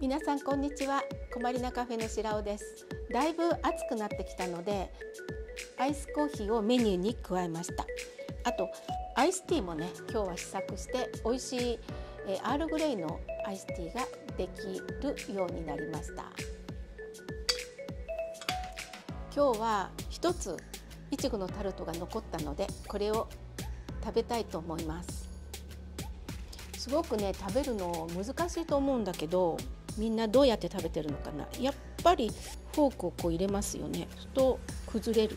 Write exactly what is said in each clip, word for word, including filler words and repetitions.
皆さんこんにちは。こまりなカフェの白尾です。だいぶ暑くなってきたのでアイスコーヒーをメニューに加えました。あとアイスティーもね、今日は試作して美味しい、えー、アールグレイのアイスティーができるようになりました。今日は一ついちごのタルトが残ったので、これを食べたいと思います。すごくね、食べるの難しいと思うんだけど、みんなどうやって食べてるのかな。やっぱりフォークをこう入れますよね。すると崩れる。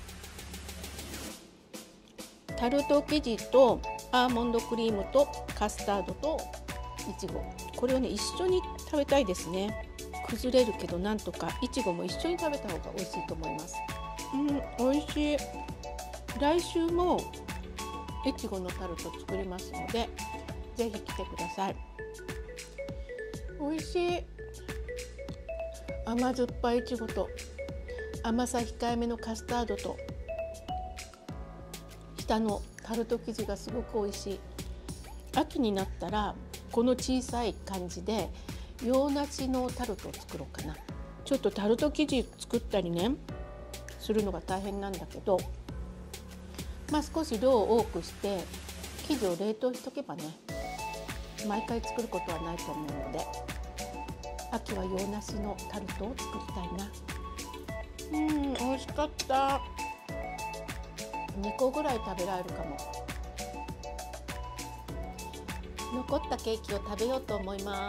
タルト生地とアーモンドクリームとカスタードといちご、これをね一緒に食べたいですね。崩れるけどなんとかいちごも一緒に食べた方が美味しいと思います。うん、美味しい。来週もいちごのタルト作りますので、ぜひ来てください。美味しい。甘酸っぱいいちごと甘さ控えめのカスタードと下のタルト生地がすごく美味しい。秋になったらこの小さい感じで洋梨のタルトを作ろうかな。ちょっとタルト生地作ったりねするのが大変なんだけど、まあ少し量を多くして生地を冷凍しとけばね、毎回作ることはないと思うので、秋は洋梨のタルトを作りたいな。うん、美味しかった。にこぐらい食べられるかも。残ったケーキを食べようと思います。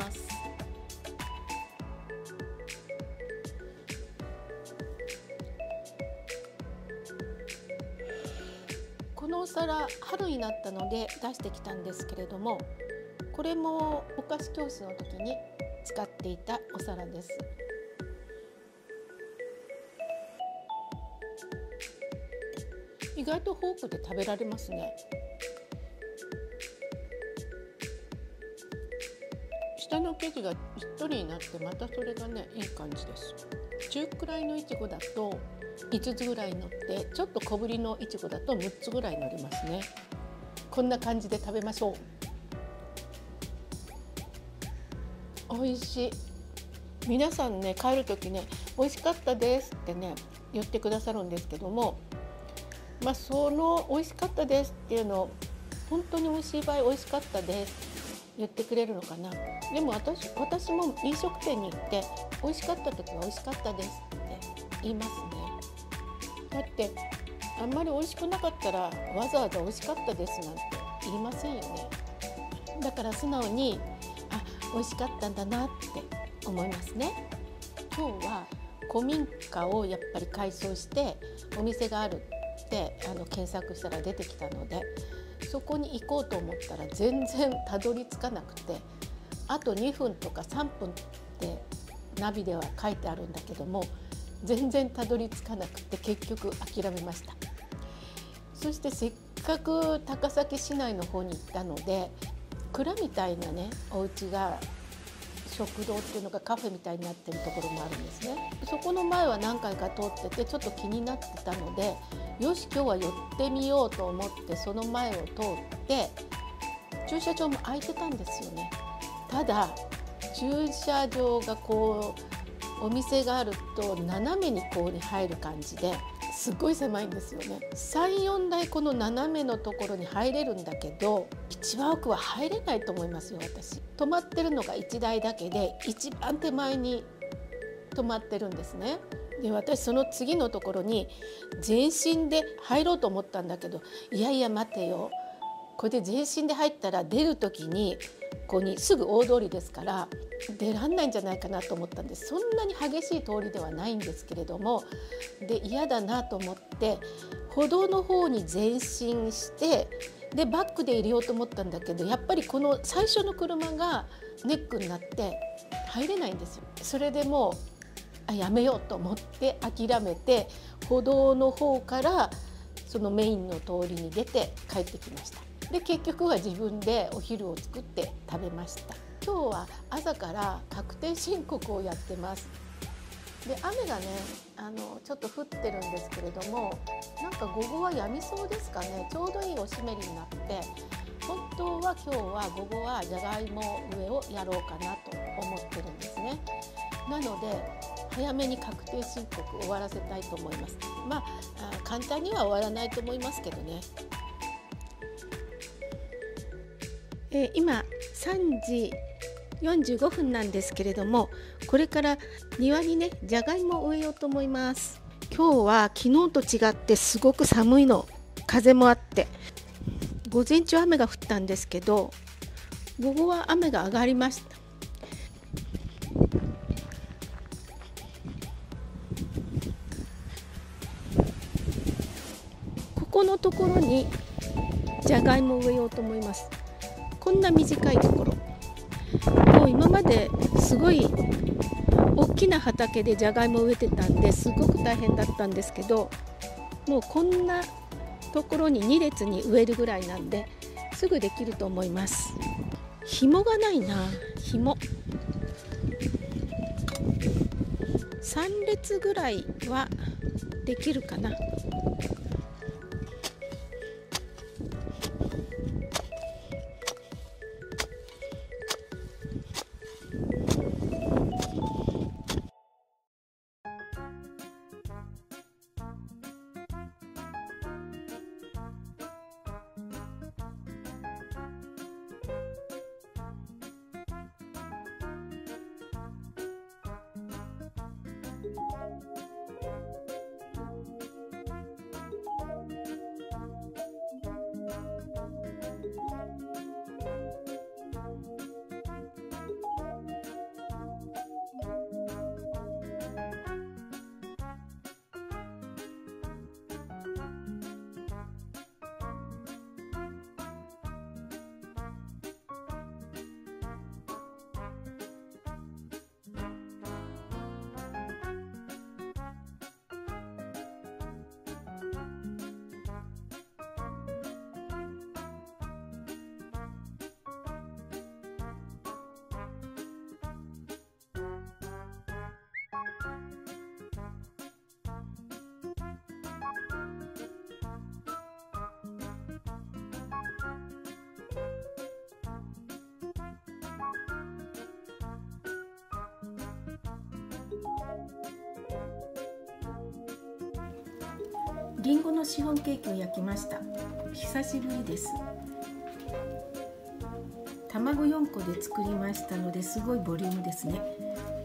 このお皿、春になったので出してきたんですけれども、これもお菓子教室の時に使っていたお皿です。意外とフォークで食べられますね。下の生地がしっとりになって、またそれがねいい感じです。中くらいのいちごだといつつぐらい乗って、ちょっと小ぶりのいちごだとむっつぐらい乗りますね。こんな感じで食べましょう。美味しい。皆さんね、帰る時ね美味しかったですってね言ってくださるんですけども、まあその美味しかったですっていうのを本当に美味しい場合、美味しかったです言ってくれるのかな。でも私私も飲食店に行って美味しかった時は美味しかったですって言いますね。だってあんまり美味しくなかったらわざわざ美味しかったですなんて言いませんよね。だから素直にあ、美味しかったんだなって思いますね。今日は古民家をやっぱり改装してお店があるってあの検索したら出てきたので、そこに行こうと思ったら全然たどり着かなくて、あとにふんとかさんぷんってナビでは書いてあるんだけども、全然たどり着かなくて結局諦めました。そしてせっかく高崎市内の方に行ったので、蔵みたいなねお家が食堂っていうのがカフェみたいになってるところもあるんですね。そこの前は何回か通っててちょっと気になってたので、よし今日は寄ってみようと思ってその前を通って駐車場も空いてたんですよね。ただ駐車場がこうお店があると斜めにこうに入る感じですっごい狭いんですよね。さん、よんだいこの斜めのところに入れるんだけど、一番奥は入れないと思いますよ。私止まってるのがいちだいだけで一番手前に止まってるんですね。で私その次のところに全身で入ろうと思ったんだけど、いやいや待てよ、これで全身で入ったら出る時にここにすぐ大通りですから出らんないんじゃないかなと思ったんです。そんなに激しい通りではないんですけれども、で嫌だなと思って歩道の方に前進してでバックで入れようと思ったんだけど、やっぱりこの最初の車がネックになって入れないんですよ。それでもうあやめようと思って諦めて歩道の方からそのメインの通りに出て帰ってきました。で結局は自分でお昼を作って食べました。今日は朝から確定申告をやってます。で雨がねあのちょっと降ってるんですけれども、なんか午後は止みそうですかね。ちょうどいいお湿りになって、本当は今日は午後はじゃがいも植えをやろうかなと思ってるんですね。 ね。なので早めに確定申告終わらせたいと思います。まあ簡単には終わらないと思いますけどね。えー、今さんじよんじゅうごふんなんですけれども、これから庭にねじゃがいもを植えようと思います。今日は昨日と違ってすごく寒いの、風もあって、午前中雨が降ったんですけど、午後は雨が上がりました。ここのところにじゃがいもを植えようと思います。こんな短いところ、もう今まですごい大きな畑でじゃがいもを植えてたんですごく大変だったんですけど、もうこんなところにに列に植えるぐらいなんですぐできると思います。紐がないな、紐さん列ぐらいはできるかな。りんごのシフォンケーキを焼きました。久しぶりです。卵よんこで作りましたのですごいボリュームですね。